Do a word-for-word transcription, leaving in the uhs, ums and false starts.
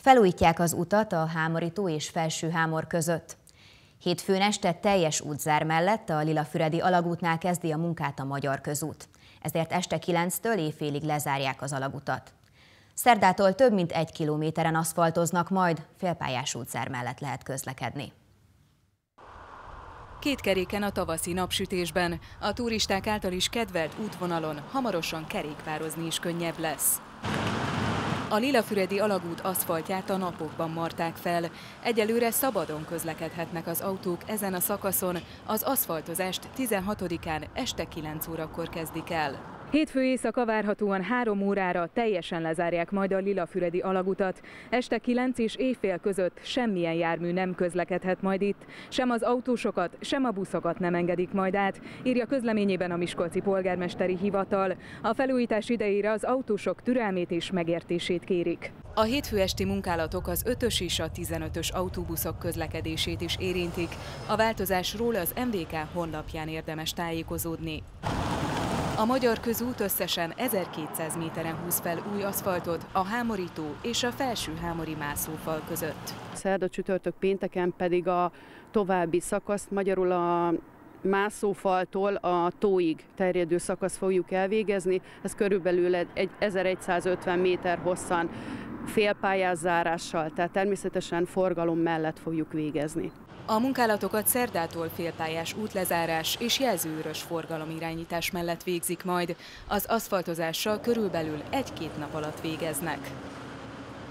Felújítják az utat a Hámori-tó és Felső-Hámor között. Hétfőn este teljes útzár mellett a Lilafüredi alagútnál kezdi a munkát a Magyar Közút. Ezért este kilenctől éjfélig lezárják az alagutat. Szerdától több mint egy kilométeren aszfaltoznak, majd félpályás útzár mellett lehet közlekedni. Két keréken a tavaszi napsütésben, a turisták által is kedvelt útvonalon hamarosan kerékpározni is könnyebb lesz. A Lilafüredi alagút aszfaltját a napokban marták fel. Egyelőre szabadon közlekedhetnek az autók ezen a szakaszon, az aszfaltozást tizenhatodikán este kilenc órakor kezdik el. Hétfő éjszaka várhatóan három órára teljesen lezárják majd a Lilafüredi alagutat. Este kilenc és éjfél között semmilyen jármű nem közlekedhet majd itt. Sem az autósokat, sem a buszokat nem engedik majd át, írja közleményében a Miskolci Polgármesteri Hivatal. A felújítás idejére az autósok türelmét és megértését kérik. A hétfő esti munkálatok az ötös és a tizenötös autóbuszok közlekedését is érintik. A változásról az em vé ká honlapján érdemes tájékozódni. A Magyar Közút összesen ezerkétszáz méteren húz fel új aszfaltot a Hámori-tó és a Felső-Hámori mászófal között. Szerda, csütörtök, pénteken pedig a további szakaszt, magyarul a mászófaltól a tóig terjedő szakaszt fogjuk elvégezni. Ez körülbelül egy ezeregyszázötven méter hosszan félpályás zárással, tehát természetesen forgalom mellett fogjuk végezni. A munkálatokat szerdától félpályás útlezárás és jelzőőrös forgalomirányítás mellett végzik majd. Az aszfaltozással körülbelül egy-két nap alatt végeznek.